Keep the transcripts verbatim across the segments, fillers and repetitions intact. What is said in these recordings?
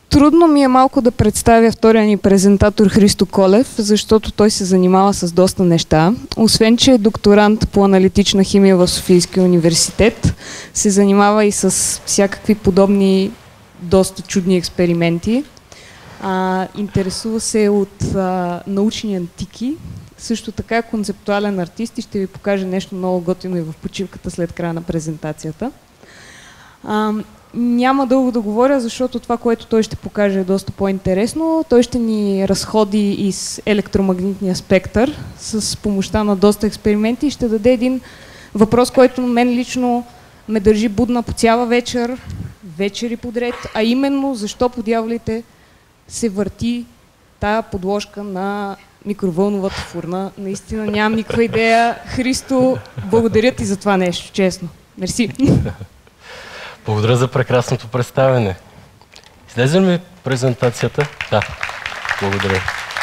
Трудно ми е малко да представя втория ни презентатор Христо Колев, защото той се занимава с доста неща. Освен, че е докторант по аналитична химия в Софийския университет, се занимава и с всякакви подобни доста чудни експерименти. А, интересува се от а, научни антики. Също така е концептуален артист и ще ви покаже нещо много готино и в почивката след края на презентацията. А, няма дълго да говоря, защото това, което той ще покаже е доста по-интересно. Той ще ни разходи из електромагнитния спектър с помощта на доста експерименти и ще даде един въпрос, който мен лично ме държи будна по цяла вечер, вечери подред, а именно защо по дяволите се върти тая подложка на микровълновата фурна. Наистина нямам никаква идея. Христо, благодаря ти за това нещо, честно. Мерси. Благодаря за прекрасното представяне. Излезе ли презентацията? Да. Благодаря.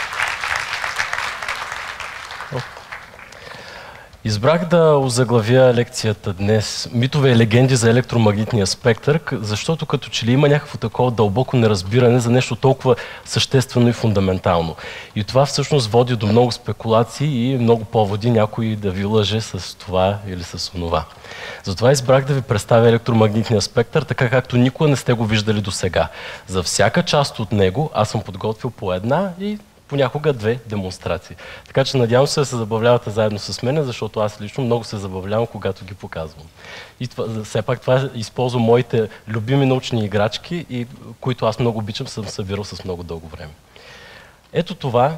Избрах да озаглавя лекцията днес митове и легенди за електромагнитния спектър, защото като че ли има някакво такова дълбоко неразбиране за нещо толкова съществено и фундаментално. И това всъщност води до много спекулации и много поводи някой да ви лъже с това или с онова. Затова избрах да ви представя електромагнитния спектър, така както никога не сте го виждали до сега. За всяка част от него аз съм подготвил по една и понякога две демонстрации. Така че надявам се да се забавлявате заедно с мен, защото аз лично много се забавлявам, когато ги показвам. И това, все пак това използвам моите любими научни играчки, и, които аз много обичам, съм събирал с много дълго време. Ето това...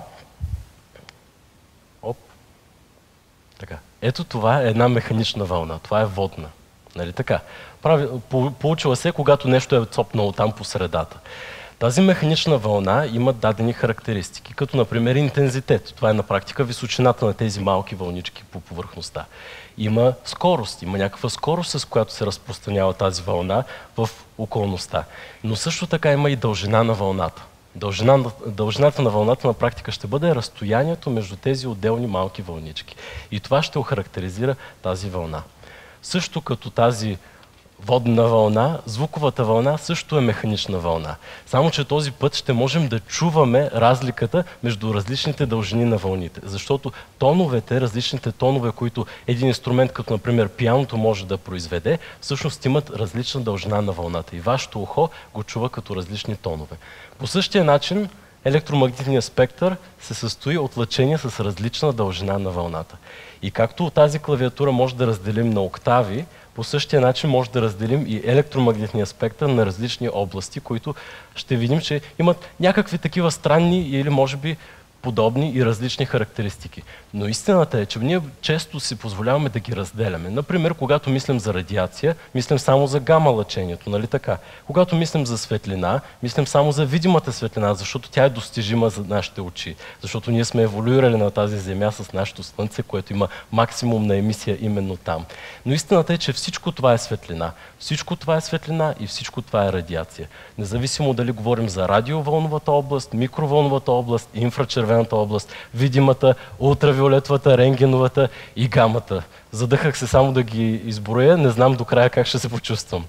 Оп. Така. Ето това е една механична вълна. Това е водна. Нали така? Прави, получила се, когато нещо е цопнало там по средата. Тази механична вълна има дадени характеристики, като например интензитет. Това е на практика височината на тези малки вълнички по повърхността. Има скорост, има някаква скорост, с която се разпространява тази вълна в околността. Но също така има и дължина на вълната. Дължина, дължината на вълната на практика ще бъде разстоянието между тези отделни малки вълнички. И това ще охарактеризира тази вълна. Също като тази водна вълна, звуковата вълна също е механична вълна. Само че този път ще можем да чуваме разликата между различните дължини на вълните. Защото тоновете, различните тонове, които един инструмент, като например пианото, може да произведе, всъщност имат различна дължина на вълната. И вашето ухо го чува като различни тонове. По същия начин електромагнитният спектър се състои от лъчения с различна дължина на вълната. И както от тази клавиатура може да разделим на октави, по същия начин може да разделим и електромагнитния спектър на различни области, които ще видим, че имат някакви такива странни или може би подобни и различни характеристики. Но истината е, че ние често си позволяваме да ги разделяме. Например, когато мислим за радиация, мислим само за гама лъчението, нали така? Когато мислим за светлина, мислим само за видимата светлина, защото тя е достижима за нашите очи. Защото ние сме еволюирали на тази Земя с нашето Слънце, което има максимум на емисия именно там. Но истината е, че всичко това е светлина. Всичко това е светлина и всичко това е радиация. Независимо дали говорим за радиовълновата област, микровълновата област, инфрачервената област, видимата, ултравиолетовата, рентгеновата и гамата. Задъхах се само да ги изброя, не знам до края как ще се почувствам.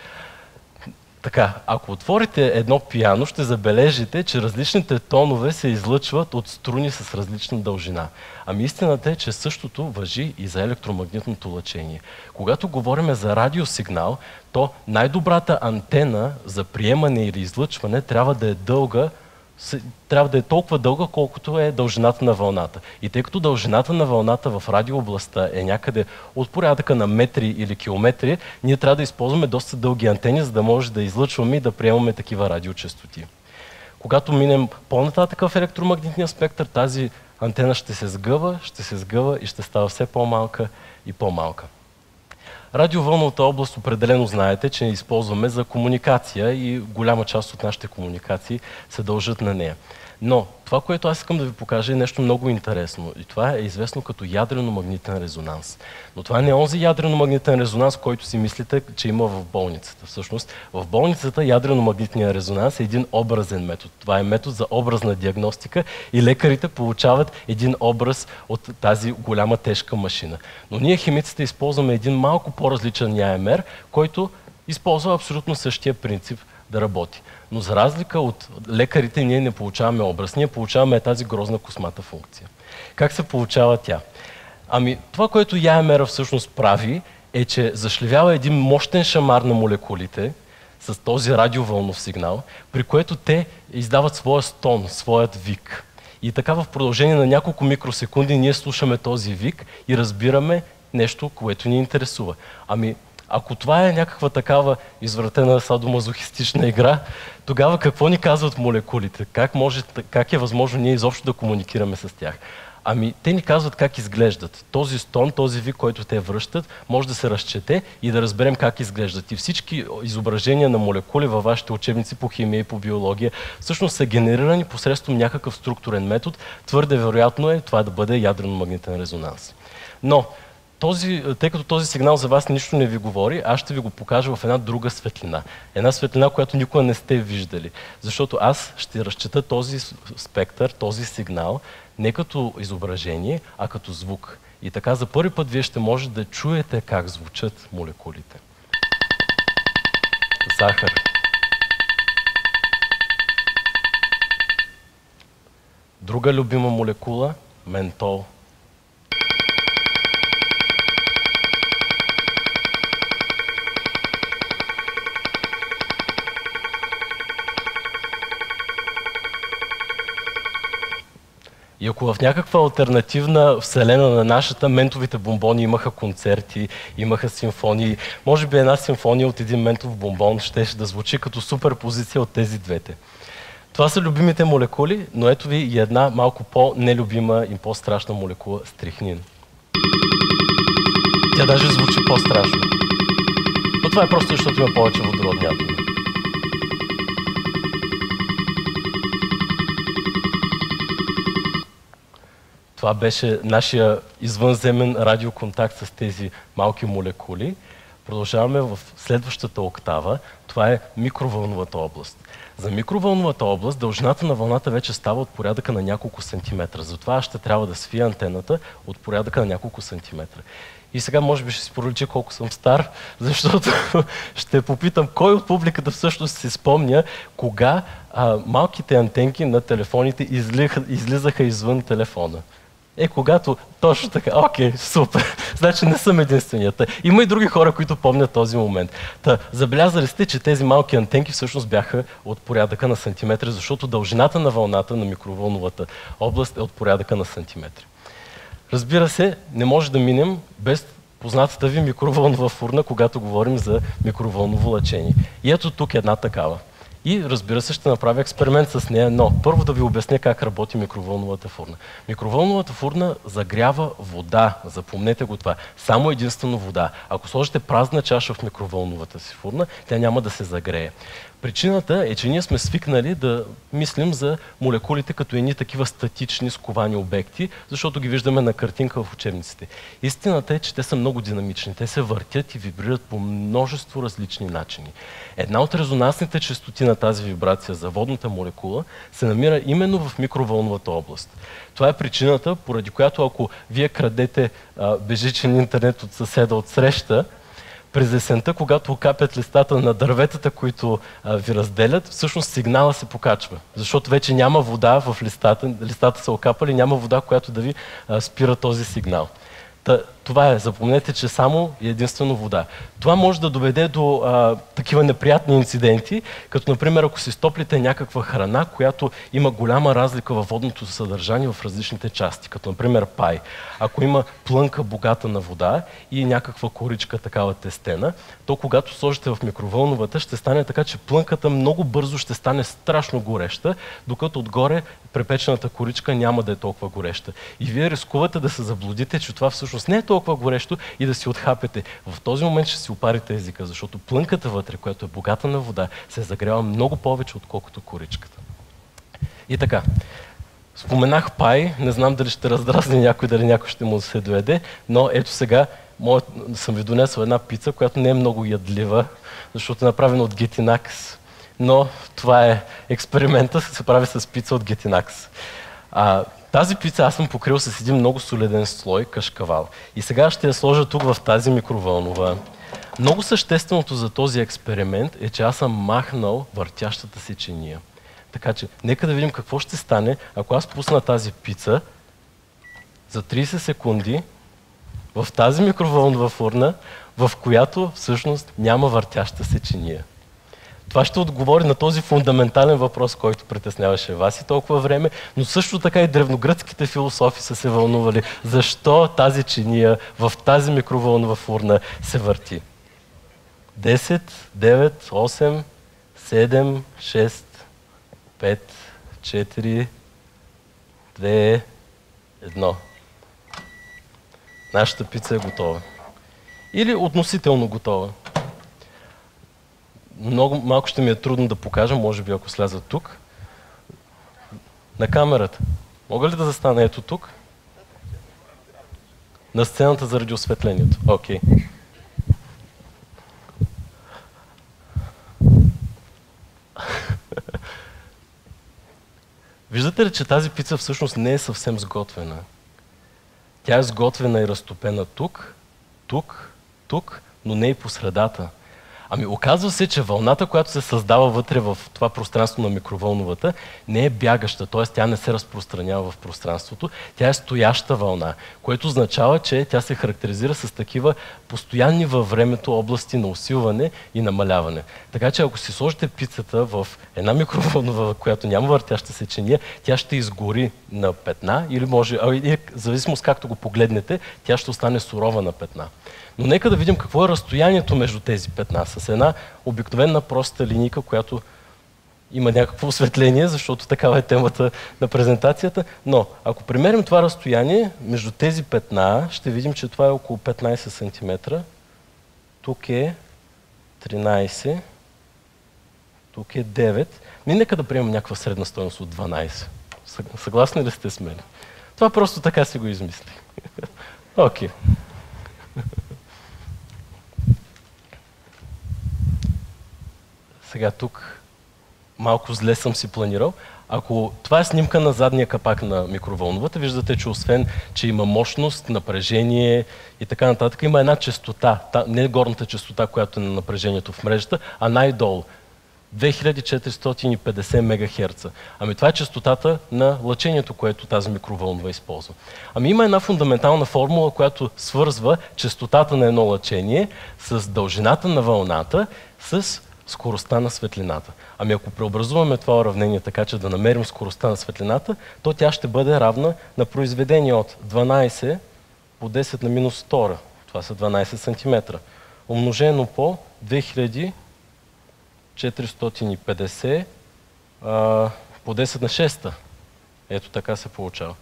Така, ако отворите едно пиано, ще забележите, че различните тонове се излъчват от струни с различна дължина. Ами истината е, че същото важи и за електромагнитното лъчение. Когато говорим за радиосигнал, то най-добрата антена за приемане или излъчване трябва да е дълга, трябва да е толкова дълга, колкото е дължината на вълната. И тъй като дължината на вълната в радиообластта е някъде от порядъка на метри или километри, ние трябва да използваме доста дълги антени, за да може да излъчваме и да приемаме такива радиочестоти. Когато минем по-нататък в електромагнитния спектър, тази антена ще се сгъва, ще се сгъва и ще става все по-малка и по-малка. Радиовълновата област определено знаете, че използваме за комуникация и голяма част от нашите комуникации се дължат на нея. Но това, което аз искам да ви покажа, е нещо много интересно. И това е известно като ядрено-магнитен резонанс. Но това не е онзи ядрено-магнитен резонанс, който си мислите, че има в болницата. Всъщност, в болницата ядрено-магнитният резонанс е един образен метод. Това е метод за образна диагностика и лекарите получават един образ от тази голяма тежка машина. Но ние химиците използваме един малко по-различен АМР, който използва абсолютно същия принцип да работи. Но за разлика от лекарите, ние не получаваме образ, ние получаваме тази грозна космата функция. Как се получава тя? Ами, това, което ЯМР всъщност прави, е, че зашлевява един мощен шамар на молекулите с този радиовълнов сигнал, при което те издават своя стон, своят вик. И така в продължение на няколко микросекунди ние слушаме този вик и разбираме нещо, което ни интересува. Ами, ако това е някаква такава извратена садомазохистична игра, тогава какво ни казват молекулите? Как, може, как е възможно ние изобщо да комуникираме с тях? Ами, те ни казват как изглеждат. Този стон, този вик, който те връщат, може да се разчете и да разберем как изглеждат. И всички изображения на молекули във вашите учебници по химия и по биология всъщност са генерирани посредством някакъв структурен метод. Твърде вероятно е това да бъде ядрено-магнитен резонанс. Но, този, тъй като този сигнал за вас нищо не ви говори, аз ще ви го покажа в една друга светлина. Една светлина, която никога не сте виждали. Защото аз ще разчета този спектър, този сигнал, не като изображение, а като звук. И така за първи път вие ще може да чуете как звучат молекулите. Захар. Друга любима молекула – ментол. И ако в някаква алтернативна вселена на нашата, ментовите бомбони имаха концерти, имаха симфонии, може би една симфония от един ментов бомбон щеше да звучи като суперпозиция от тези двете. Това са любимите молекули, но ето ви и една малко по-нелюбима и по-страшна молекула – стрихнин. Тя даже звучи по-страшно. Но това е просто защото има повече водородни атоми. Това беше нашия извънземен радиоконтакт с тези малки молекули. Продължаваме в следващата октава. Това е микровълновата област. За микровълновата област дължината на вълната вече става от порядъка на няколко сантиметра. Затова аз ще трябва да свия антената от порядъка на няколко сантиметра. И сега може би ще си проличи колко съм стар, защото ще попитам кой от публиката всъщност си спомня кога а, малките антенки на телефоните излиха, излизаха извън телефона. Е, когато точно така, окей, супер, значи не съм единственият. Има и други хора, които помнят този момент. Та, забелязали сте, че тези малки антенки всъщност бяха от порядъка на сантиметри, защото дължината на вълната на микровълновата област е от порядъка на сантиметри. Разбира се, не може да минем без познатата ви микровълнова фурна, когато говорим за микровълново лъчение. И ето тук една такава. И разбира се, ще направя експеримент с нея, но първо да ви обясня как работи микровълновата фурна. Микровълновата фурна загрява вода, запомнете го това, само единствено вода. Ако сложите празна чаша в микровълновата си фурна, тя няма да се загрее. Причината е, че ние сме свикнали да мислим за молекулите като едни такива статични сковани обекти, защото ги виждаме на картинка в учебниците. Истината е, че те са много динамични. Те се въртят и вибрират по множество различни начини. Една от резонансните честоти на тази вибрация за водната молекула се намира именно в микровълновата област. Това е причината, поради която ако вие крадете а, бежичен интернет от съседа от среща, през есента, когато капят листата на дърветата, които а, ви разделят, всъщност сигнала се покачва. Защото вече няма вода в листата, листата са окапали, няма вода, която да ви а, спира този сигнал. Та, това е, запомнете, че само и единствено вода. Това може да доведе до а, такива неприятни инциденти, като например ако си стоплите някаква храна, която има голяма разлика във водното съдържание в различните части, като например пай. Ако има плънка богата на вода и някаква коричка такава тестена, то когато сложите в микровълновата, ще стане така, че плънката много бързо ще стане страшно гореща, докато отгоре препечената коричка няма да е толкова гореща. И вие рискувате да се заблудите, че това всъщност не е толкова горещо и да си отхапете. В този момент ще си опарите езика, защото плънката вътре, която е богата на вода, се загрява много повече, отколкото коричката. И така, споменах пай, не знам дали ще раздразни някой, дали някой ще му се доведе, но ето сега моят, съм ви донесъл една пица, която не е много ядлива, защото е направена от Getinax. Но това е експеримента, се прави с пица от Getinax. А, тази пица аз съм покрил с един много солиден слой кашкавал. И сега ще я сложа тук в тази микровълнова. Много същественото за този експеримент е, че аз съм махнал въртящата се чиния. Така че, нека да видим какво ще стане, ако аз пусна тази пица за трийсет секунди в тази микровълнова фурна, в която всъщност няма въртяща се чиния. Това ще отговори на този фундаментален въпрос, който притесняваше вас и толкова време, но също така и древногръцките философи са се вълнували защо тази чиния в тази микровълнова фурна се върти. десет, девет, осем, седем, шест, пет, четири, две, едно. Нашата пица е готова. Или относително готова. Много малко ще ми е трудно да покажа, може би ако сляза тук. На камерата. Мога ли да застана ето тук? На сцената заради осветлението. Окей. Okay. Виждате ли, че тази пица всъщност не е съвсем сготвена? Тя е сготвена и разтопена тук, тук, тук, но не и по средата. Ами оказва се, че вълната, която се създава вътре в това пространство на микровълновата, не е бягаща, т.е. тя не се разпространява в пространството, тя е стояща вълна, което означава, че тя се характеризира с такива постоянни във времето области на усилване и намаляване. Така че ако си сложите пицата в една микровълнова, която няма въртяща се чиния, тя ще изгори на петна или може, или, в зависимост както го погледнете, тя ще остане сурова на петна. Но нека да видим какво е разстоянието между тези петна с една обикновена проста линийка, която има някакво осветление, защото такава е темата на презентацията. Но ако премерим това разстояние между тези петна, ще видим, че това е около петнайсет сантиметра. Тук е тринайсет, тук е девет. Ми нека да приемем някаква средна стойност от дванайсет. Съгласни ли сте с мен? Това просто така си го измисли. Окей. Okay. Сега тук малко зле съм си планирал. Ако това е снимка на задния капак на микровълновата, виждате, че освен, че има мощност, напрежение и така нататък, има една честота, не горната честота, която е на напрежението в мрежата, а най-долу. две хиляди четиристотин и петдесет мегахерца. Ами това е честотата на лъчението, което тази микровълнова използва. Ами има една фундаментална формула, която свързва честотата на едно лъчение с дължината на вълната с скоростта на светлината. Ами ако преобразуваме това уравнение така, че да намерим скоростта на светлината, то тя ще бъде равна на произведение от дванайсет по десет на минус втора. Това са дванайсет сантиметра. Умножено по две хиляди четиристотин и петдесет а, по десет на шеста. Ето така се получава.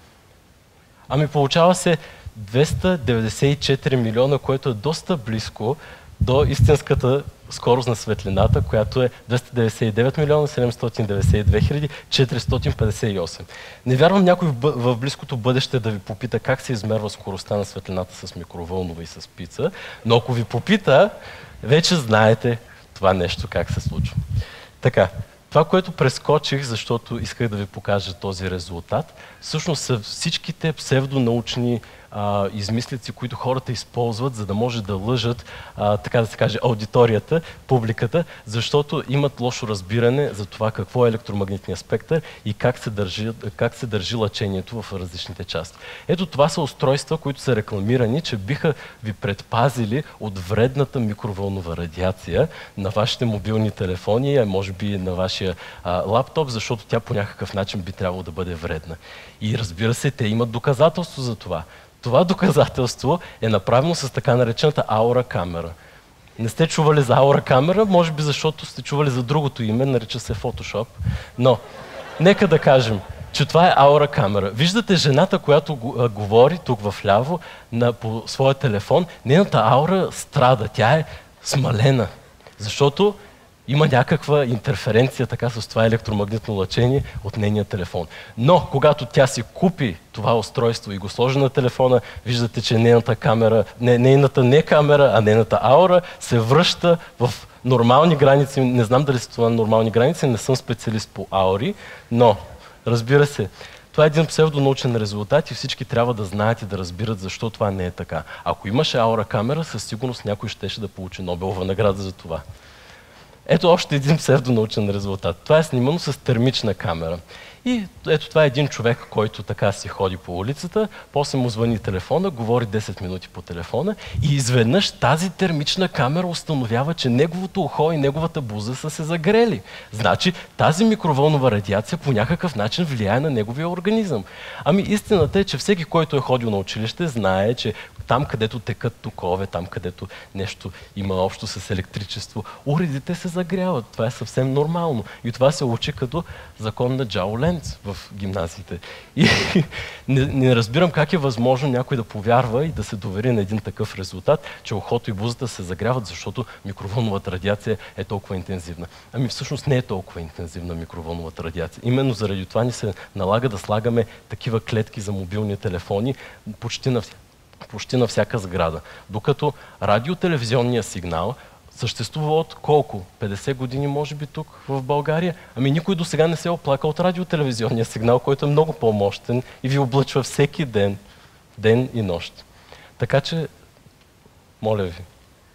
Ами получава се двеста деветдесет и четири милиона, което е доста близко до истинската скорост на светлината, която е двеста деветдесет и девет милиона седемстотин деветдесет и две хиляди четиристотин петдесет и осем. Не вярвам някой в, в близкото бъдеще да ви попита как се измерва скоростта на светлината с микровълнова и с пица, но ако ви попита, вече знаете това нещо как се случва. Така, това, което прескочих, защото исках да ви покажа този резултат, всъщност са всичките псевдонаучни а, измислици, които хората използват, за да може да лъжат, а, така да се каже, аудиторията, публиката, защото имат лошо разбиране за това какво е електромагнитният спектър и как се държи, как се държи лъчението в различните части. Ето това са устройства, които са рекламирани, че биха ви предпазили от вредната микровълнова радиация на вашите мобилни телефони, а може би на вашия а, лаптоп, защото тя по някакъв начин би трябвало да бъде вредна. И разбира се, те имат доказателство за това. Това доказателство е направено с така наречената аура камера. Не сте чували за аура камера, може би защото сте чували за другото име, нарича се Photoshop. Но, нека да кажем, че това е аура камера. Виждате жената, която а, говори тук вляво на, по своя телефон, нейната аура страда, тя е смалена, защото има някаква интерференция така с това електромагнитно лъчение от нейния телефон. Но, когато тя си купи това устройство и го сложи на телефона, виждате, че нейната камера, не, нейната не камера, а нейната аура се връща в нормални граници. Не знам дали са това нормални граници, не съм специалист по аури, но, разбира се, това е един псевдонаучен резултат и всички трябва да знаят и да разбират защо това не е така. Ако имаше аура камера, със сигурност някой щеше да получи Нобелова награда за това. Ето още един псевдонаучен резултат. Това е снимано с термична камера. И ето това е един човек, който така си ходи по улицата, после му звъни телефона, говори десет минути по телефона и изведнъж тази термична камера установява, че неговото ухо и неговата буза са се загрели. Значи тази микровълнова радиация по някакъв начин влияе на неговия организъм. Ами истината е, че всеки, който е ходил на училище, знае, че там, където текат токове, там, където нещо има общо с електричество, уредите се загряват. Това е съвсем нормално. И това се учи като закон на Джао Ленц в гимназиите. И не, не разбирам как е възможно някой да повярва и да се довери на един такъв резултат, че ухото и бузата се загряват, защото микровълновата радиация е толкова интензивна. Ами всъщност не е толкова интензивна микровълновата радиация. Именно заради това ни се налага да слагаме такива клетки за мобилни телефони почти на почти на всяка сграда. Докато радиотелевизионния сигнал съществува от колко? петдесет години може би тук в България? Ами никой до сега не се е оплака от радиотелевизионния сигнал, който е много по-мощен и ви облъчва всеки ден, ден и нощ. Така че, моля ви.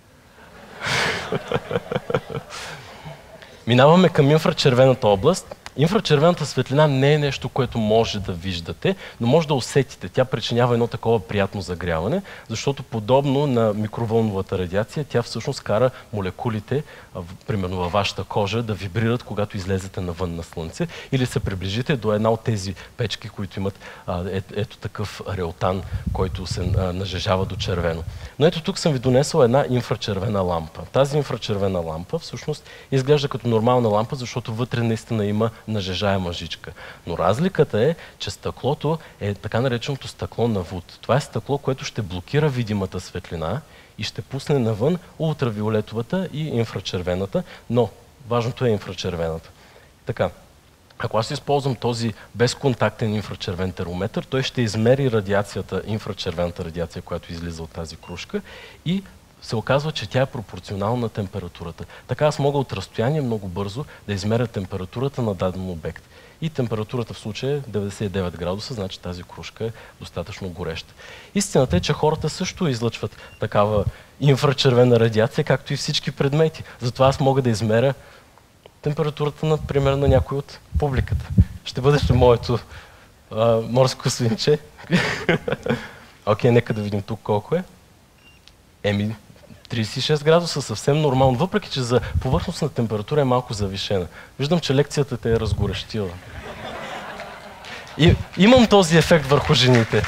Минаваме към инфрачервената област. Инфрачервената светлина не е нещо, което може да виждате, но може да усетите. Тя причинява едно такова приятно загряване, защото подобно на микровълновата радиация, тя всъщност кара молекулите, примерно във вашата кожа, да вибрират, когато излезете навън на слънце или се приближите до една от тези печки, които имат а, е, ето такъв реотан, който се а, нажежава до червено. Но ето тук съм ви донесъл една инфрачервена лампа. Тази инфрачервена лампа всъщност изглежда като нормална лампа, защото вътре наистина има нажежаема жичка. Но разликата е, че стъклото е така нареченото стъкло на Вуд. Това е стъкло, което ще блокира видимата светлина и ще пусне навън ултравиолетовата и инфрачервената, но важното е инфрачервената. Така, ако аз използвам този безконтактен инфрачервен термометър, той ще измери радиацията, инфрачервената радиация, която излиза от тази кружка и се оказва, че тя е пропорционална на температурата. Така аз мога от разстояние много бързо да измеря температурата на даден обект. И температурата в случая е деветдесет и девет градуса, значи тази кружка е достатъчно гореща. Истината е, че хората също излъчват такава инфрачервена радиация, както и всички предмети. Затова аз мога да измеря температурата, например, на някой от публиката. Ще бъдеш ли моето а, морско свинче? Окей, нека да видим тук колко е. Еми, тридесет и шест градуса, съвсем нормално, въпреки че за повърхностна температура е малко завишена. Виждам, че лекцията те е разгорещила. И имам този ефект върху жените.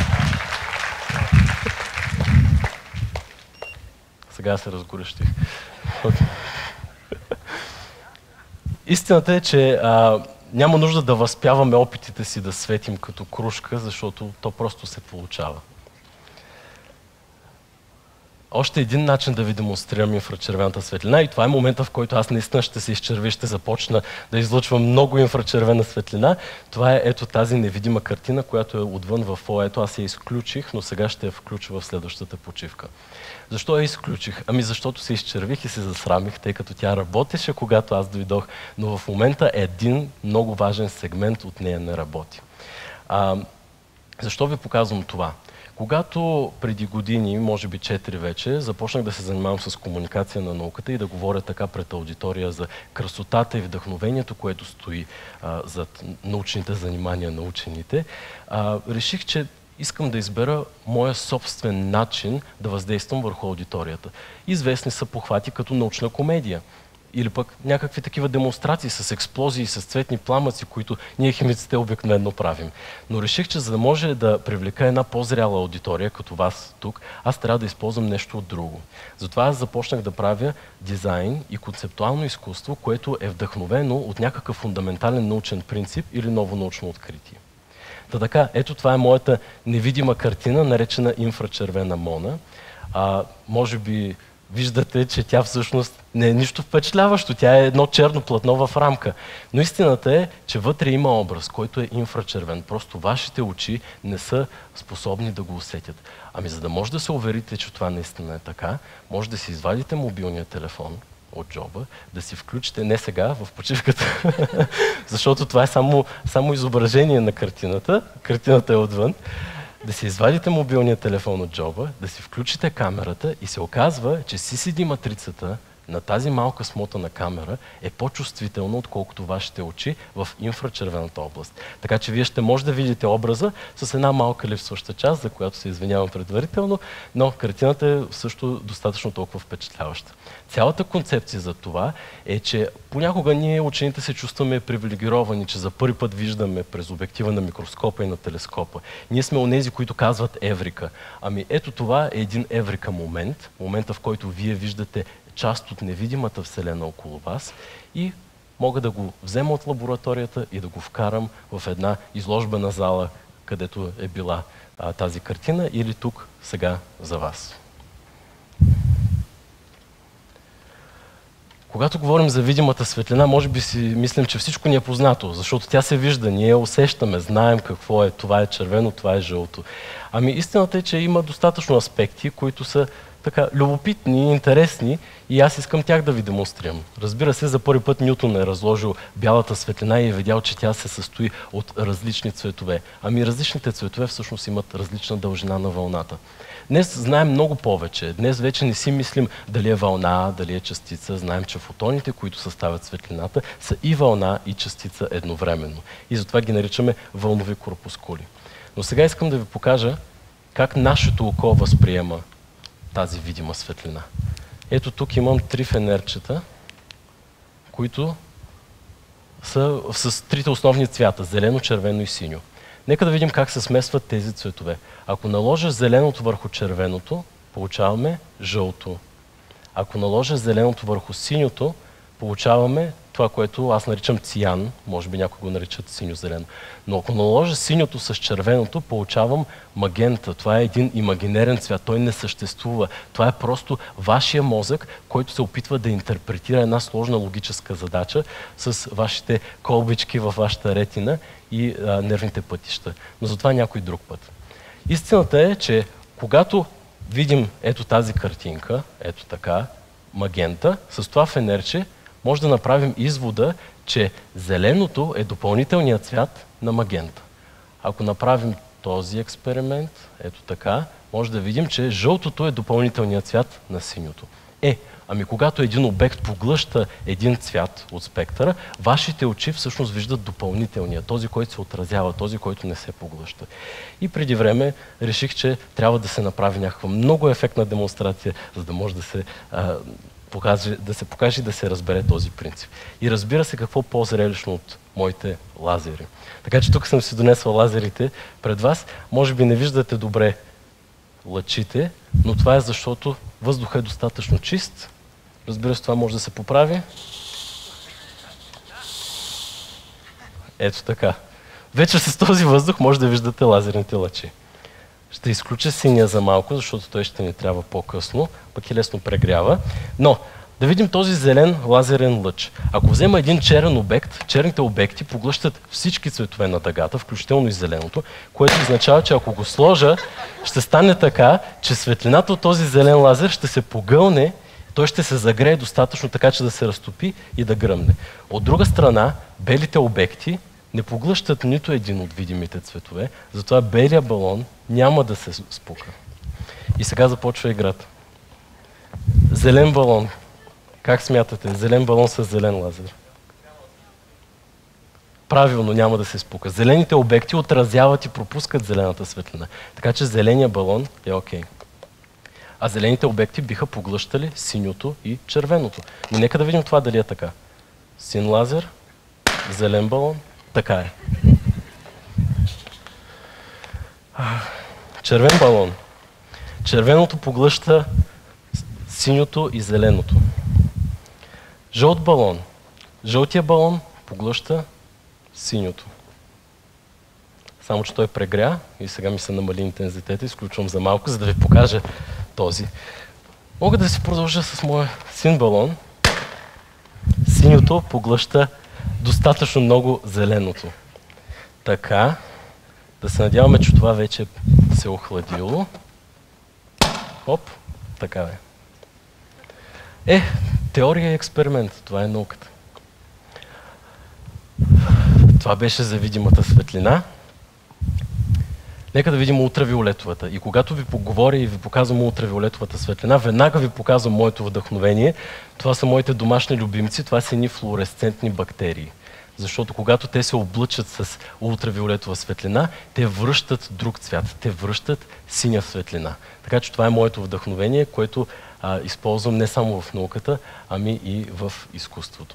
Сега се разгорещих. Истината е, че а, няма нужда да възпяваме опитите си да светим като кружка, защото то просто се получава. Още един начин да ви демонстрирам инфрачервената светлина и това е момента, в който аз наистина ще се изчервя и ще започна да излъчвам много инфрачервена светлина. Това е ето тази невидима картина, която е отвън в фоето. Аз я изключих, но сега ще я включа в следващата почивка. Защо я изключих? Ами защото се изчервих и се засрамих, тъй като тя работеше, когато аз дойдох, но в момента един много важен сегмент от нея не работи. А, защо ви показвам това? Когато преди години, може би четири вече, започнах да се занимавам с комуникация на науката и да говоря така пред аудитория за красотата и вдъхновението, което стои а, зад научните занимания на учените, а, реших, че искам да избера моя собствен начин да въздействам върху аудиторията. Известни са похвати като научна комедия. Или пък някакви такива демонстрации с експлозии, с цветни пламъци, които ние химиците обикновено правим. Но реших, че за да може да привлека една по-зряла аудитория, като вас тук, аз трябва да използвам нещо от друго. Затова аз започнах да правя дизайн и концептуално изкуство, което е вдъхновено от някакъв фундаментален научен принцип или ново научно откритие. Та така, ето това е моята невидима картина, наречена инфрачервена Мона. А, може би виждате, че тя всъщност не е нищо впечатляващо. Тя е едно черно платно в рамка. Но истината е, че вътре има образ, който е инфрачервен. Просто вашите очи не са способни да го усетят. Ами за да може да се уверите, че това наистина е така, може да си извадите мобилния телефон от джоба, да си включите, не сега, в почивката, защото това е само, само изображение на картината, картината е отвън, да си извадите мобилния телефон от джоба, да си включите камерата и се оказва, че си си ди матрицата на тази малка смотана камера е по-чувствителна, отколкото вашите очи в инфрачервената област. Така че вие ще може да видите образа с една малка липсваща част, за която се извинявам предварително, но картината е също достатъчно толкова впечатляваща. Цялата концепция за това е, че понякога ние учените се чувстваме привилегировани, че за първи път виждаме през обектива на микроскопа и на телескопа. Ние сме онези, които казват еврика. Ами ето това е един еврика момент, момента в който вие виждате част от невидимата вселена около вас и мога да го взема от лабораторията и да го вкарам в една изложбена зала, където е била а, тази картина, или тук сега за вас. Когато говорим за видимата светлина, може би си мислим, че всичко ни е познато, защото тя се вижда, ние я усещаме, знаем какво е, това е червено, това е жълто. Ами истината е, че има достатъчно аспекти, които са така любопитни и интересни и аз искам тях да ви демонстрирам. Разбира се, за първи път Нютон е разложил бялата светлина и е видял, че тя се състои от различни цветове. Ами различните цветове всъщност имат различна дължина на вълната. Днес знаем много повече. Днес вече не си мислим дали е вълна, дали е частица. Знаем, че фотоните, които съставят светлината, са и вълна, и частица едновременно. И затова ги наричаме вълнови корпускули. Но сега искам да ви покажа как нашето око възприема тази видима светлина. Ето тук имам три фенерчета, които са с трите основни цвята – зелено, червено и синьо. Нека да видим как се смесват тези цветове. Ако наложа зеленото върху червеното, получаваме жълто. Ако наложа зеленото върху синьото, получаваме това, което аз наричам циян, може би някои го наричат синьо-зелено. Но ако наложа синьото с червеното, получавам магента. Това е един имагинерен цвят, той не съществува. Това е просто вашия мозък, който се опитва да интерпретира една сложна логическа задача с вашите колбички във вашата ретина и а, нервните пътища. Но за това някой друг път. Истината е, че когато видим ето тази картинка, ето така, магента, с това фенерче, може да направим извода, че зеленото е допълнителният цвят на магента. Ако направим този експеримент, ето така, може да видим, че жълтото е допълнителният цвят на синьото. Е, ами когато един обект поглъща един цвят от спектъра, вашите очи всъщност виждат допълнителния, този, който се отразява, този, който не се поглъща. И преди време реших, че трябва да се направи някаква много ефектна демонстрация, за да може да се а, Покаже, да се покаже и да се разбере този принцип. И разбира се, какво по-зрелищно от моите лазери. Така че тук съм си донесла лазерите пред вас. Може би не виждате добре лъчите, но това е защото въздухът е достатъчно чист. Разбира се, това може да се поправи. Ето така. Вече с този въздух може да виждате лазерните лъчи. Ще изключа синия за малко, защото той ще ни трябва по-късно, пък и лесно прегрява. Но да видим този зелен лазерен лъч. Ако взема един черен обект, черните обекти поглъщат всички цветове на дъгата, включително и зеленото, което означава, че ако го сложа, ще стане така, че светлината от този зелен лазер ще се погълне, той ще се загрее достатъчно така, че да се разтопи и да гръмне. От друга страна, белите обекти не поглъщат нито един от видимите цветове, затова белия балон няма да се спука. И сега започва играта. Зелен балон. Как смятате? Зелен балон с зелен лазер. Правилно, няма да се спука. Зелените обекти отразяват и пропускат зелената светлина. Така че зеления балон е окей. А зелените обекти биха поглъщали синьото и червеното. Но нека да видим това дали е така. Син лазер, зелен балон. Така е. Червен балон. Червеното поглъща синьото и зеленото. Жълт балон. Жълтия балон поглъща синьото. Само че той прегря и сега ми се намали интензитета. Изключвам за малко, за да ви покажа този. Мога да си продължа с моя син балон. Синьото поглъща достатъчно много зеленото. Така, да се надяваме, че това вече се е охладило. Оп, така е. Е, теория и експеримент. Това е науката. Това беше за видимата светлина. Нека да видим ултравиолетовата. И когато ви поговоря и ви показвам ултравиолетовата светлина, веднага ви показвам моето вдъхновение. Това са моите домашни любимци, това са едни флуоресцентни бактерии. Защото когато те се облъчат с ултравиолетова светлина, те връщат друг цвят, те връщат синя светлина. Така че това е моето вдъхновение, което а, използвам не само в науката, ами и в изкуството.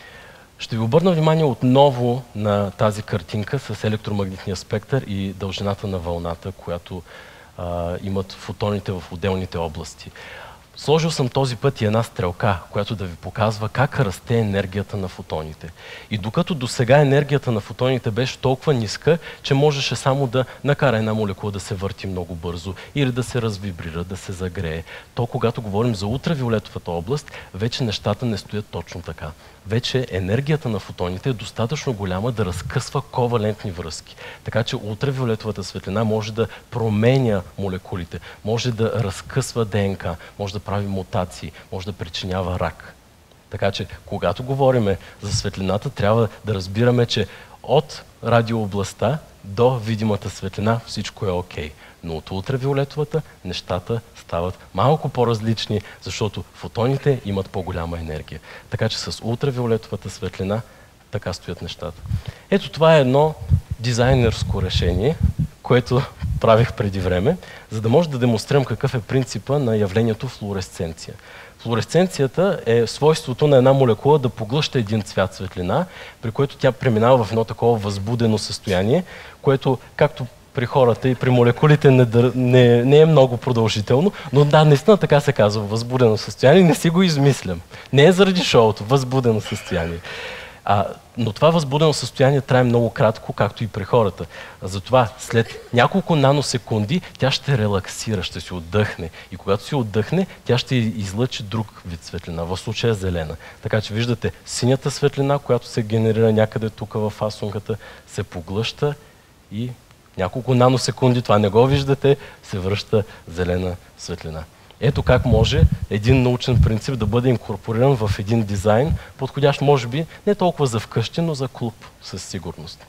Ще ви обърна внимание отново на тази картинка с електромагнитния спектър и дължината на вълната, която а, имат фотоните в отделните области. Сложил съм този път и една стрелка, която да ви показва как расте енергията на фотоните. И докато до сега енергията на фотоните беше толкова ниска, че можеше само да накара една молекула да се върти много бързо или да се развибрира, да се загрее, то когато говорим за ултравиолетовата област, вече нещата не стоят точно така. Вече енергията на фотоните е достатъчно голяма да разкъсва ковалентни връзки. Така че ултравиолетовата светлина може да променя молекулите, може да разкъсва ДНК, може да прави мутации, може да причинява рак. Така че, когато говорим за светлината, трябва да разбираме, че от радиообластта до видимата светлина всичко е окей. Но от ултравиолетовата нещата стават малко по-различни, защото фотоните имат по-голяма енергия. Така че с ултравиолетовата светлина така стоят нещата. Ето това е едно дизайнерско решение, което правих преди време, за да може да демонстрирам какъв е принципа на явлението флуоресценция. Флуоресценцията е свойството на една молекула да поглъща един цвят светлина, при което тя преминава в едно такова възбудено състояние, което, както при хората и при молекулите не, не, не е много продължително, но да, наистина така се казва, възбудено състояние, не си го измислям. Не е заради шоуто, възбудено състояние. А, но това възбудено състояние трае много кратко, както и при хората. Затова след няколко наносекунди тя ще релаксира, ще си отдъхне. И когато си отдъхне, тя ще излъчи друг вид светлина, в случая зелена. Така че виждате, синята светлина, която се генерира някъде тук в фасунката, се поглъща и няколко наносекунди, това не го виждате, се връща зелена светлина. Ето как може един научен принцип да бъде инкорпориран в един дизайн, подходящ може би не толкова за вкъщи, но за клуб със сигурност.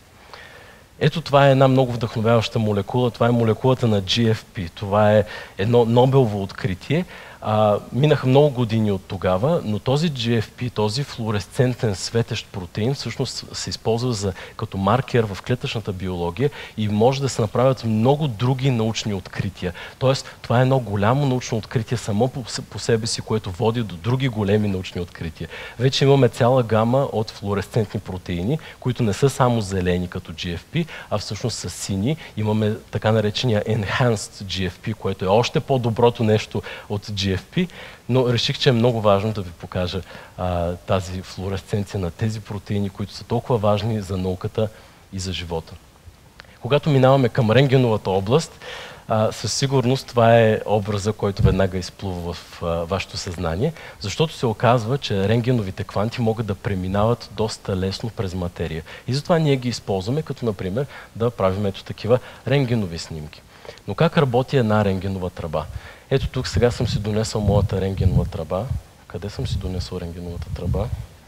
Ето това е една много вдъхновяваща молекула, това е молекулата на Джи Еф Пи, това е едно Нобелово откритие. А, минаха много години от тогава, но този Джи Еф Пи, този флуоресцентен светещ протеин, всъщност се използва за, като маркер в клетъчната биология и може да се направят много други научни открития. Тоест, това е едно голямо научно откритие само по, по себе си, което води до други големи научни открития. Вече имаме цяла гама от флуоресцентни протеини, които не са само зелени като Джи Еф Пи, а всъщност са сини. Имаме така наречения Enhanced Джи Еф Пи, което е още по-доброто нещо от Джи Еф Пи, но реших, че е много важно да ви покажа а, тази флуоресценция на тези протеини, които са толкова важни за науката и за живота. Когато минаваме към рентгеновата област, а, със сигурност това е образа, който веднага изплува в а, вашето съзнание, защото се оказва, че рентгеновите кванти могат да преминават доста лесно през материя. И затова ние ги използваме, като например да правим ето такива рентгенови снимки. Но как работи една рентгенова тръба? Ето тук сега съм си донесъл моята рентгенова тръба. Къде съм си донесъл рентгеновата тръба?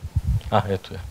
А, ето я.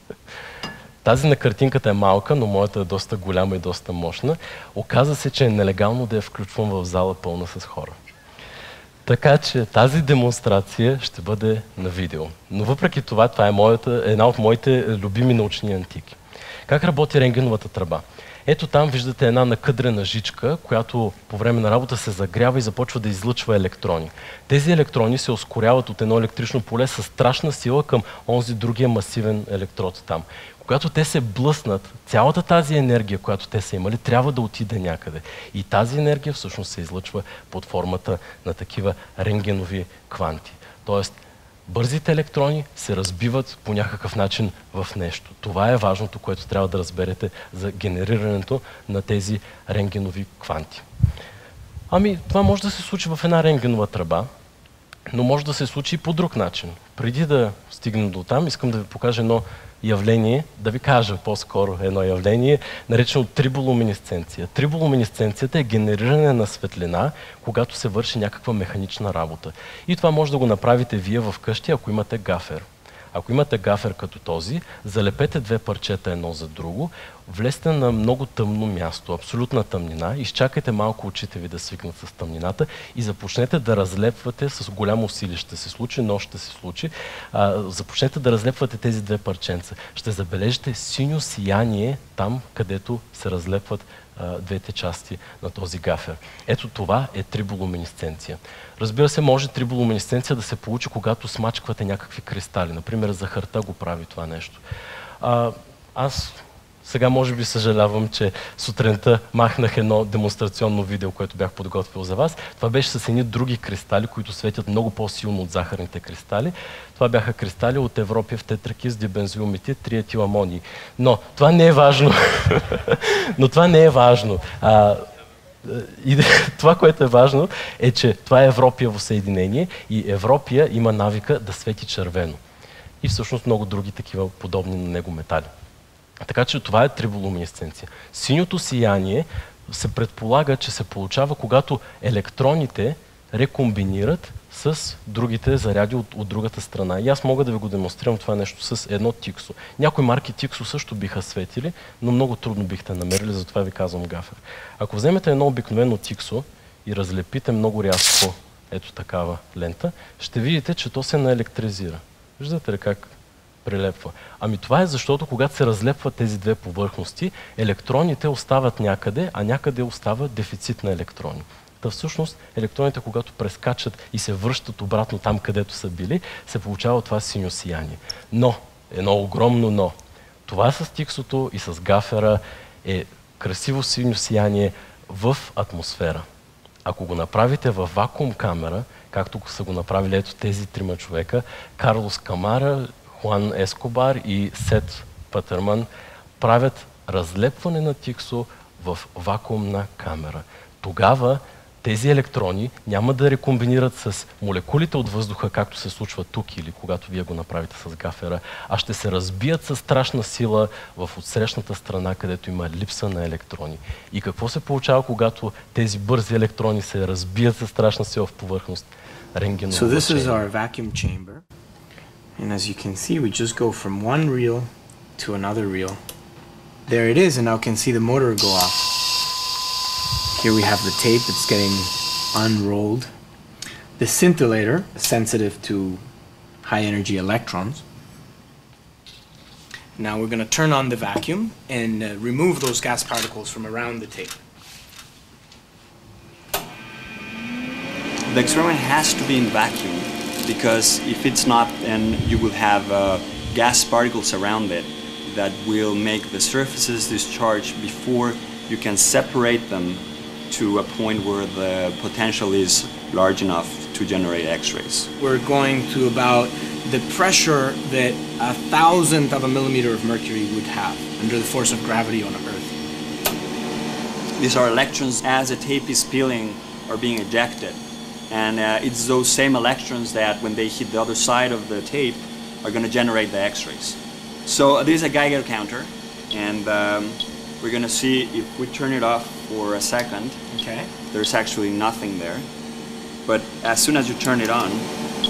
Тази на картинката е малка, но моята е доста голяма и доста мощна. Оказа се, че е нелегално да я включвам в зала пълна с хора. Така че тази демонстрация ще бъде на видео. Но въпреки това, това е моята, една от моите любими научни антики. Как работи рентгеновата тръба? Ето там виждате една накъдрена жичка, която по време на работа се загрява и започва да излъчва електрони. Тези електрони се ускоряват от едно електрично поле с страшна сила към онзи другия масивен електрод там. Когато те се блъснат, цялата тази енергия, която те са имали, трябва да отиде някъде. И тази енергия всъщност се излъчва под формата на такива рентгенови кванти. Тоест, бързите електрони се разбиват по някакъв начин в нещо. Това е важното, което трябва да разберете за генерирането на тези рентгенови кванти. Ами, това може да се случи в една рентгенова тръба. Но може да се случи и по друг начин. Преди да стигнем до там, искам да ви покажа едно явление, да ви кажа по-скоро едно явление, наречено триболуминесценция. Триболуминесценцията е генериране на светлина, когато се върши някаква механична работа. И това може да го направите вие вкъщи, ако имате гафер. Ако имате гафер като този, залепете две парчета едно за друго, влезте на много тъмно място, абсолютна тъмнина, изчакайте малко очите ви да свикнат с тъмнината и започнете да разлепвате с голямо усилие. Ще се случи, но ще се случи. А, започнете да разлепвате тези две парченца. Ще забележите синьо сияние там, където се разлепват а, двете части на този гафер. Ето това е триболуминесценция. Разбира се, може триболуминесценция да се получи, когато смачквате някакви кристали. Например, захарта го прави това нещо. А, аз сега може би съжалявам, че сутринта махнах едно демонстрационно видео, което бях подготвил за вас. Това беше с едни други кристали, които светят много по-силно от захарните кристали. Това бяха кристали от европия в тетракис, дибензоилметид, триетиламонии. Но това не е важно. Но това не е важно. А, И това, което е важно, е, че това е европиево съединение и европия има навика да свети червено. И всъщност много други такива подобни на него метали. Така че това е триболуминесценция. Синьото сияние се предполага, че се получава, когато електроните рекомбинират с другите заряди от, от другата страна. И аз мога да ви го демонстрирам това нещо с едно тиксо. Някои марки тиксо също биха светили, но много трудно бихте намерили, затова ви казвам гафер. Ако вземете едно обикновено тиксо и разлепите много рязко ето такава лента, ще видите, че то се наелектризира. Виждате ли как прилепва? Ами това е защото, когато се разлепват тези две повърхности, електроните остават някъде, а някъде остава дефицит на електрони. Та всъщност електроните, когато прескачат и се връщат обратно там, където са били, се получава това синьо сияние. Но, едно огромно но, това с тиксото и с гафера е красиво синьо сияние в атмосфера. Ако го направите във вакуум камера, както са го направили ето тези трима човека, Карлос Камара, Хуан Ескобар и Сет Пътърман, правят разлепване на тиксо в вакуумна камера. Тогава тези електрони няма да рекомбинират с молекулите от въздуха, както се случва тук или когато вие го направите с гафера, а ще се разбият със страшна сила в отсрещната страна, където има липса на електрони. И какво се получава, когато тези бързи електрони се разбият със страшна сила в повърхност? Рентгеново So this is лъчение. our vacuum chamber. And as you can see, we just go from one reel to another reel. There it is, and now you can see the motor go off. Here we have the tape, it's getting unrolled. The scintillator, sensitive to high energy electrons. Now we're going to turn on the vacuum and uh, remove those gas particles from around the tape. The experiment has to be in vacuum, because if it's not, then you will have uh, gas particles around it that will make the surfaces discharge before you can separate them to a point where the potential is large enough to generate X-rays. We're going to about the pressure that a thousandth of a millimeter of mercury would have under the force of gravity on Earth. These are electrons as the tape is peeling are being ejected. And uh, it's those same electrons that when they hit the other side of the tape are going to generate the X-rays. So uh, this is a Geiger counter, and um, we're going to see if we turn it off for a second. Okay. There's actually nothing there. But as soon as you turn it on,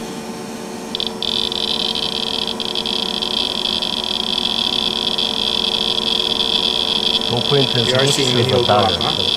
Толкова интензивно You are се seeing the needle go задавя. up, huh?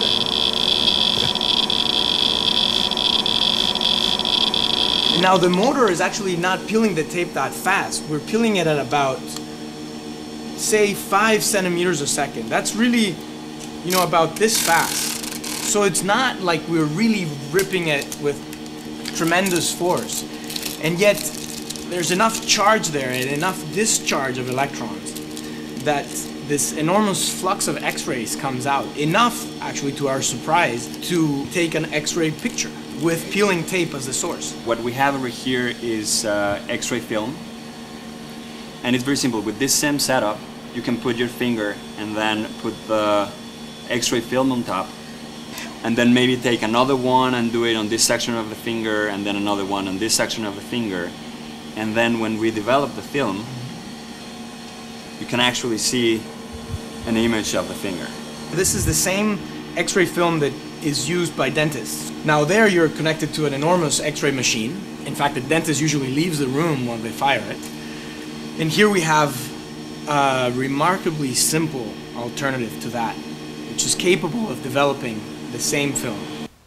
Now the motor is actually not peeling the tape that fast. We're peeling it at about, say, five centimeters a second. That's really, you know, about this fast. So it's not like we're really ripping it with tremendous force. And yet there's enough charge there and enough discharge of electrons that this enormous flux of X-rays comes out. Enough, actually, to our surprise, to take an X-ray picture with peeling tape as the source. what we have over here is uh, X-ray film. And it's very simple. With this same setup, you can put your finger and then put the X-ray film on top. and then maybe take another one and do it on this section of the finger, and then another one on this section of the finger. And then when we develop the film, you can actually see an image of the finger. This is the same X-ray film that is used by dentists. Now there you're connected to an enormous X-ray machine. In fact, the dentist usually leaves the room when they fire it. And here we have a remarkably simple alternative to that, which is capable of developing the same film.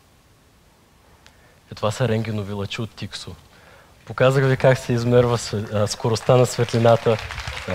Е, това са рентгенови лъчи от Тиксо. Показах ви как се измерва скоростта на светлината. Да.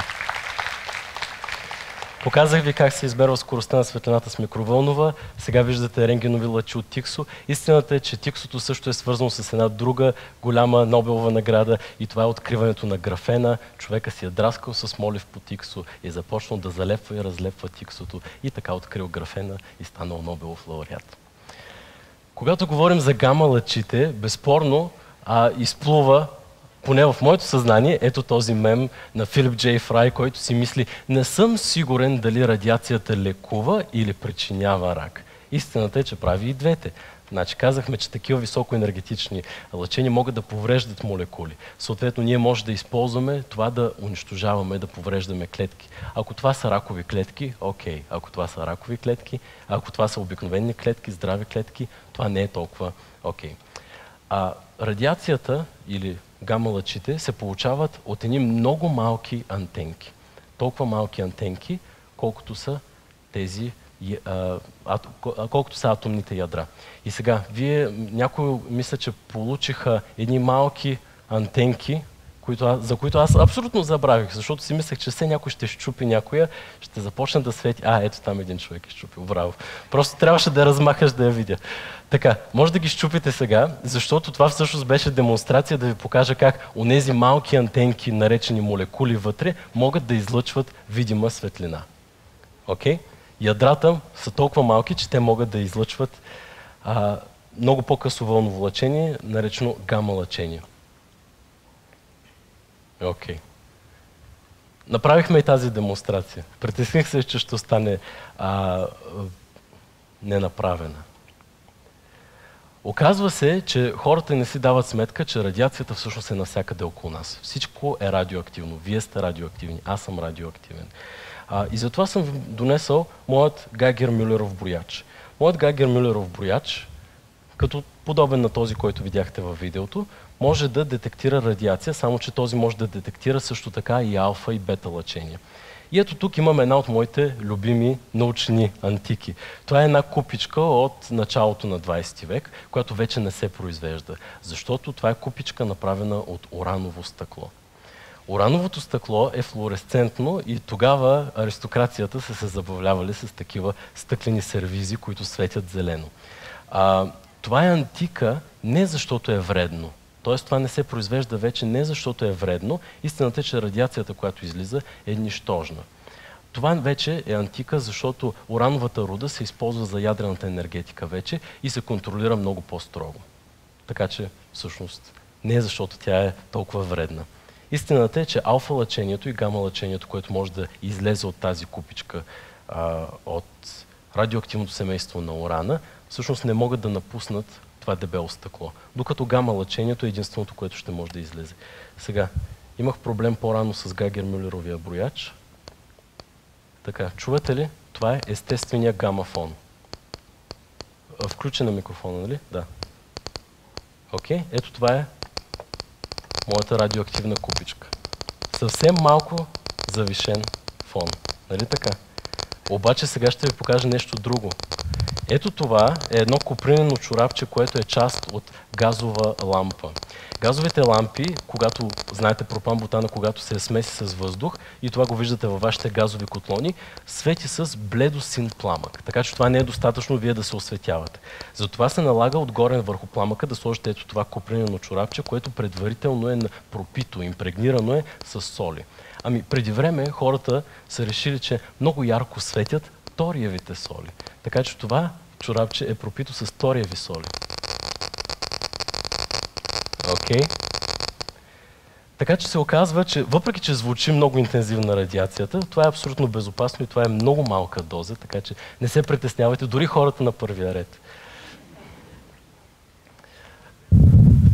Показах ви как се измерва скоростта на светлината с микровълнова. Сега виждате рентгенови лъчи от Тиксо. Истината е, че Тиксото също е свързано с една друга голяма Нобелова награда и това е откриването на графена. Човека си е драскал с молив по Тиксо и е започнал да залепва и разлепва Тиксото и така открил графена и станал Нобелов лауреат. Когато говорим за гама лъчите, безспорно а, изплува, поне в моето съзнание, ето този мем на Филип Джей Фрай, който си мисли: не съм сигурен дали радиацията лекува или причинява рак. Истината е, че прави и двете. Значи казахме, че такива високоенергетични лъчения могат да повреждат молекули. Съответно, ние може да използваме това да унищожаваме, да повреждаме клетки. Ако това са ракови клетки, окей. Ако това са ракови клетки, ако това са обикновени клетки, здрави клетки, това не е толкова окей. А радиацията или гама лъчите се получават от едни много малки антенки. Толкова малки антенки, колкото са тези а, а, колкото са атомните ядра. И сега, вие, някои мисля, че получиха едни малки антенки, които, за които аз абсолютно забравих, защото си мислех, че все някой ще щупи някоя, ще започне да свети. А, ето там един човек е щупил, браво. Просто трябваше да я размахаш да я видя. Така, може да ги щупите сега, защото това всъщност беше демонстрация да ви покажа как онези малки антенки, наречени молекули вътре, могат да излъчват видима светлина. Окей? Ядрата са толкова малки, че те могат да излъчват а, много по-късо вълново лъчение, наречено гама лъчение. Окей. Okay. Направихме и тази демонстрация. Притеснах се, че ще остане а, ненаправена. Оказва се, че хората не си дават сметка, че радиацията всъщност е навсякъде около нас. Всичко е радиоактивно. Вие сте радиоактивни, аз съм радиоактивен. А, и затова съм донесъл моят Гайгер-Мюлеров брояч. Моят Гайгер-Мюлеров брояч, като подобен на този, който видяхте във видеото, може да детектира радиация, само че този може да детектира също така и алфа и бета лъчения. И ето тук имам една от моите любими научни антики. Това е една купичка от началото на двайсети век, която вече не се произвежда, защото това е купичка направена от ураново стъкло. Урановото стъкло е флуоресцентно и тогава аристокрацията са се забавлявали с такива стъклени сервизи, които светят зелено. А, това е антика не защото е вредно. Тоест това не се произвежда вече не защото е вредно. Истината е, че радиацията, която излиза, е нищожна. Това вече е антика, защото урановата руда се използва за ядрената енергетика вече и се контролира много по-строго. Така че всъщност не е защото тя е толкова вредна. Истината е, че алфа лъчението и гама лъчението, което може да излезе от тази купичка а, от радиоактивното семейство на урана, всъщност не могат да напуснат това дебело стъкло. Докато гама лъчението е единственото, което ще може да излезе. Сега, имах проблем по-рано с Гайгер-Мюлеровия брояч. Така, чувате ли? Това е естествения гама фон. Включена микрофона, нали? Да. Окей, ето това е моята радиоактивна купичка. Съвсем малко завишен фон. Нали така? Обаче сега ще ви покажа нещо друго. Ето това е едно копринено чорапче, което е част от газова лампа. Газовите лампи, когато, знаете, пропан-бутана, когато се смеси с въздух, и това го виждате във вашите газови котлони, свети с бледосин пламък. Така че това не е достатъчно вие да се осветявате. Затова се налага отгоре върху пламъка да сложите ето това копринено чорапче, което предварително е пропито, импрегнирано е с соли. Ами преди време хората са решили, че много ярко светят ториевите соли. Така че това чорапче е пропито с ториеви соли. Окей? Okay. Така че се оказва, че въпреки че звучи много интензивна радиацията, това е абсолютно безопасно и това е много малка доза, така че не се притеснявайте, дори хората на първия ред.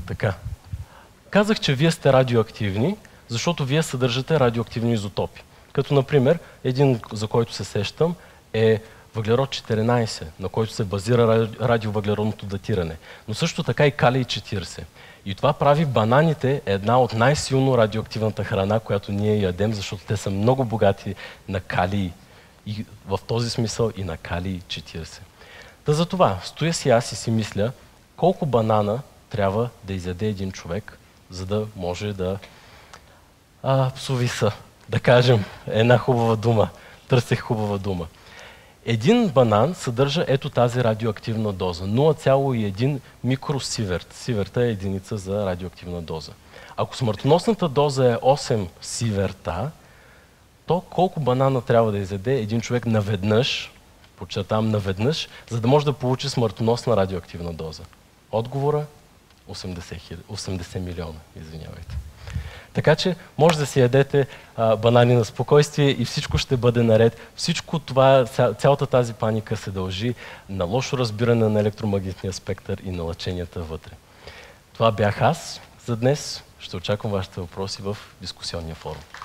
Така. Казах, че вие сте радиоактивни, защото вие съдържате радиоактивни изотопи. Като, например, един, за който се сещам, е въглерод четиринайсет, на който се базира радиовъглеродното датиране. Но също така и калий четирийсет. И това прави бананите една от най-силно радиоактивната храна, която ние ядем, защото те са много богати на калий. И в този смисъл и на калий четирийсет. Та за това стоя си аз и си мисля колко банана трябва да изяде един човек, за да може да а, псовиса, да кажем една хубава дума. Търсех хубава дума. Един банан съдържа ето тази радиоактивна доза. нула цяло и едно микросиверт. Сиверта е единица за радиоактивна доза. Ако смъртоносната доза е осем сиверта, то колко банана трябва да изяде един човек наведнъж, подчертавам наведнъж, за да може да получи смъртоносна радиоактивна доза? Отговора осемдесет милиона, извинявайте. Така че може да си ядете а, банани на спокойствие и всичко ще бъде наред. Всичко това, цялата тази паника се дължи на лошо разбиране на електромагнитния спектър и на лъченията вътре. Това бях аз за днес. Ще очаквам вашите въпроси в дискусионния форум.